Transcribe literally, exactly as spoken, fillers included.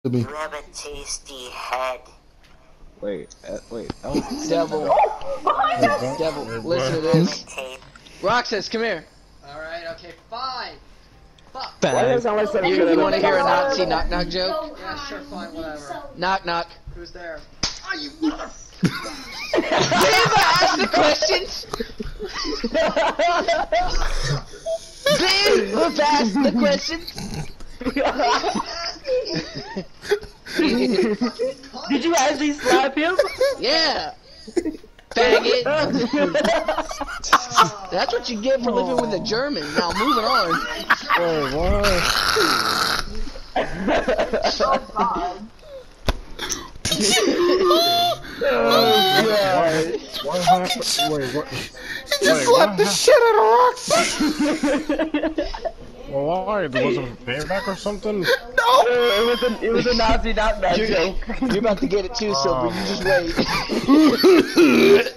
me. You have a tasty head. Wait, uh, wait. Oh, Devil. Devil, listen to this. Roxas, come here. Alright, okay, fine. Fuck. why does it sound like something You, that you I want to don't hear a know? Nazi knock knock joke? Yeah, sure, fine, whatever. Knock knock. Who's there? Oh, you motherfucker! Did I ask the questions? Did I ask the questions? Did you actually slap him? Yeah. Faggot. That's what you get for living with a German. Now moving on. Wait, what? Oh, God. What happened? Wait, what? He just slapped the shit out of Roxy! Well, why? Was it a payback or something? No! It was a, it was a Nazi knock knock You're, joke. you're about to get it too, Silver. You just wait.